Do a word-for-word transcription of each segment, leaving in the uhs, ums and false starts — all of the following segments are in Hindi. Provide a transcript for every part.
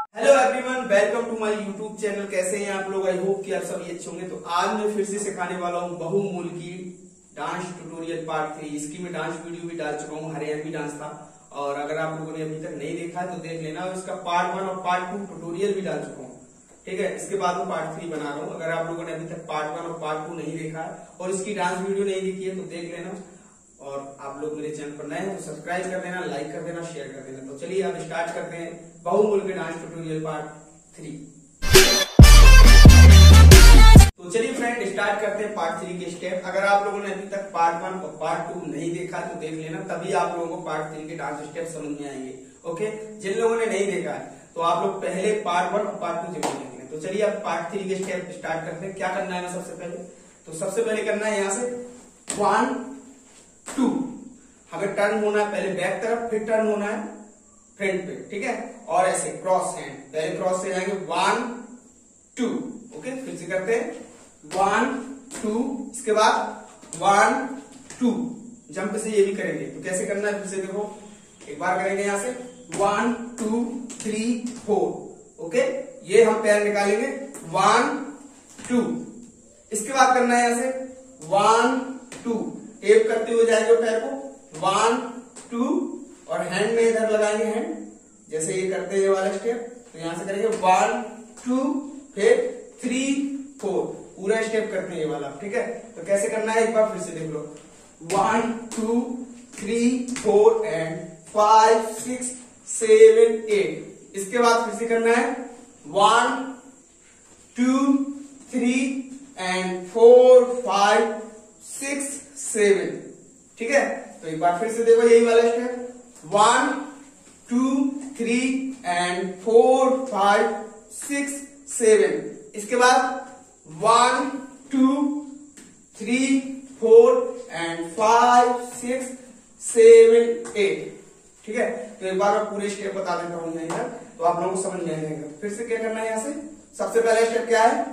Hello everyone, welcome to my YouTube channel. कैसे हैं आप लोग? आई होप कि आप सभी अच्छे होंगे। तो आज मैं फिर से सिखाने वाला हूँ बहुमूल की डांस ट्यूटोरियल पार्ट थ्री। इसकी मैं डांस वीडियो भी डाल चुका हूँ, हरियाणवी डांस था, और अगर आप लोगों ने अभी तक नहीं देखा है तो देख लेना। इसका पार्ट वन और पार्ट टू ट्यूटोरियल भी डाल चुका हूँ, ठीक है। इसके बाद मैं पार्ट थ्री बना रहा हूँ। अगर आप लोगों ने अभी तक पार्ट वन और पार्ट टू नहीं देखा है और इसकी डांस वीडियो नहीं देखी है तो देख लेना। और आप लोग मेरे चैनल पर नए हैं तो सब्सक्राइब कर देना, लाइक कर देना, शेयर कर देना। तो चलिए अब स्टार्ट करते हैं बहुमूल के डांस ट्यूटोरियल पार्ट थ्री। तो चलिए फ्रेंड, स्टार्ट करते हैं पार्ट थ्री के स्टेप। अगर आप लोगों ने अभी तक पार्ट वन और पार्ट टू नहीं देखा तो देख लेना, तभी आप लोगों को पार्ट थ्री के डांस स्टेप समझ में आएंगे। ओके, जिन लोगों ने नहीं देखा है तो आप लोग पहले पार्ट वन और पार्ट टू जरूर देख लें। तो चलिए अब पार्ट थ्री के स्टेप स्टार्ट करते हैं। क्या करना है सबसे पहले? तो सबसे पहले करना है यहाँ से वन टू, हमें टर्न होना है पहले बैक तरफ, फिर टर्न होना है फ्रंट पे, ठीक है। और ऐसे क्रॉस हैंड, पहले क्रॉस से जाएंगे वन टू। ओके, फिर से करते हैं वन टू, इसके बाद वन टू। जंप से ये भी करेंगे। तो कैसे करना है फिर से देखो, एक बार करेंगे यहाँ से one two three four. Okay, ये हम पैर निकालेंगे वन टू। इसके बाद करना है यहाँ से वन टू, टेप करते हुए जाएंगे पैर को वन टू, और हैंड में इधर लगाएंगे हैंड, जैसे ये करते हैं ये वाला स्टेप। तो यहां से करेंगे वन टू, फिर थ्री फोर, पूरा स्टेप करते हैं ये वाला, ठीक है। तो कैसे करना है एक बार फिर से देख लो, one two three four and five six seven eight. इसके बाद फिर से करना है one two three and four five six seven, ठीक है। तो एक बार फिर से देखो यही वाला step, one two three and four five six seven. इसके बाद one two three four and five six seven eight, ठीक है। तो एक बार मैं पूरे स्टेप बता देता हूं इधर, तो आप लोगों को समझ में आएगा। फिर से क्या करना है यहाँ से, सबसे पहला स्टेप क्या है,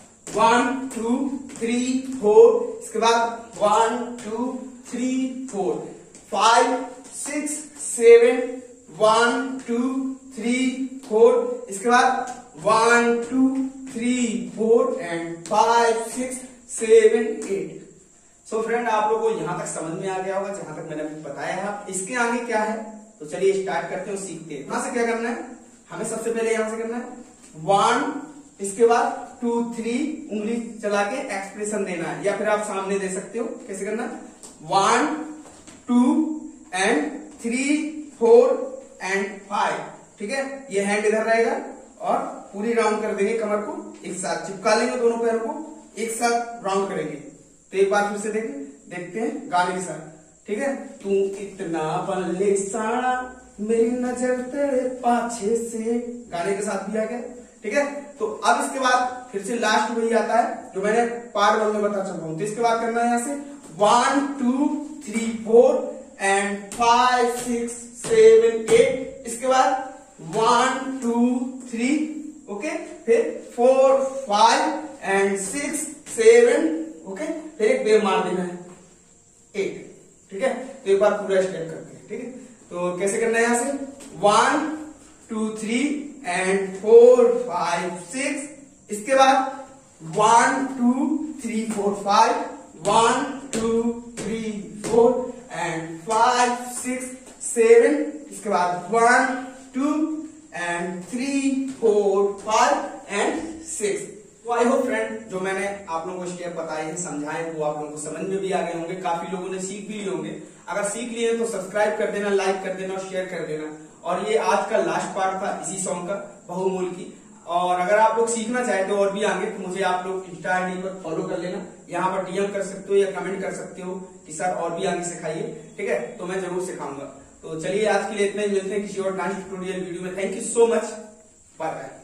वन टू थ्री फोर, इसके बाद one two three four five six seven, one two three four, इसके बाद one two three four and five six seven eight. So friend, आप लोगों को यहां तक समझ में आ गया होगा जहां तक मैंने अभी बताया है। इसके आगे क्या है तो चलिए स्टार्ट करते हैं और सीखते हैं। यहां से क्या करना है, हमें सबसे पहले यहां से करना है वन, इसके बाद टू थ्री, उंगली चला के एक्सप्रेशन देना है, या फिर आप सामने दे सकते हो। कैसे करना है, one two and three four and five, ठीक है। ये हैंड इधर रहेगा और पूरी राउंड कर देंगे, कमर को एक साथ चिपका लेंगे, दोनों पैरों को एक साथ राउंड करेंगे। तो एक बार फिर से देखें, देखते हैं गाने के साथ, ठीक है। तू इतना बल्ले साड़ा मेरी नजर तेरे पाछे से, गाने के साथ भी आ गया, ठीक है। तो अब इसके बाद फिर से लास्ट वही आता है जो मैंने पार्ट वन में बता चुका हूं। तो इसके बाद करना है यहाँ से one two three four and five six seven eight, इसके बाद वन टू थ्री, ओके, फिर four five and six seven, okay, फिर एक वेव मार देना है एट, ठीक है। तो एक बार पूरा स्टेप करते हैं, ठीक है। तो कैसे करना है यहाँ से one two three and four five six, इसके बाद one two three four five, one two three four and five six seven, इसके बाद one two and three four five and six. तो आई होप फ्रेंड, जो मैंने आप लोगों को स्टेप बताए हैं, समझाए, वो आप लोगों को समझ में भी आ गए होंगे। काफी लोगों ने सीख भी लिए होंगे। अगर सीख लिए तो सब्सक्राइब कर देना, लाइक कर देना और शेयर कर देना। और ये आज का लास्ट पार्ट था इसी सॉन्ग का, बहुमूल की। और अगर आप लोग सीखना चाहते हो और भी आगे, तो मुझे आप लोग इंस्टा आईडी पर फॉलो कर लेना। यहाँ पर डीएम कर सकते हो या कमेंट कर सकते हो कि सर और भी आगे सिखाइए, ठीक है। तो मैं जरूर सिखाऊंगा। तो चलिए आज के लिए इतना ही, मिलते हैं किसी और डांस ट्यूटोरियल वीडियो में। Thank you so much, bye bye.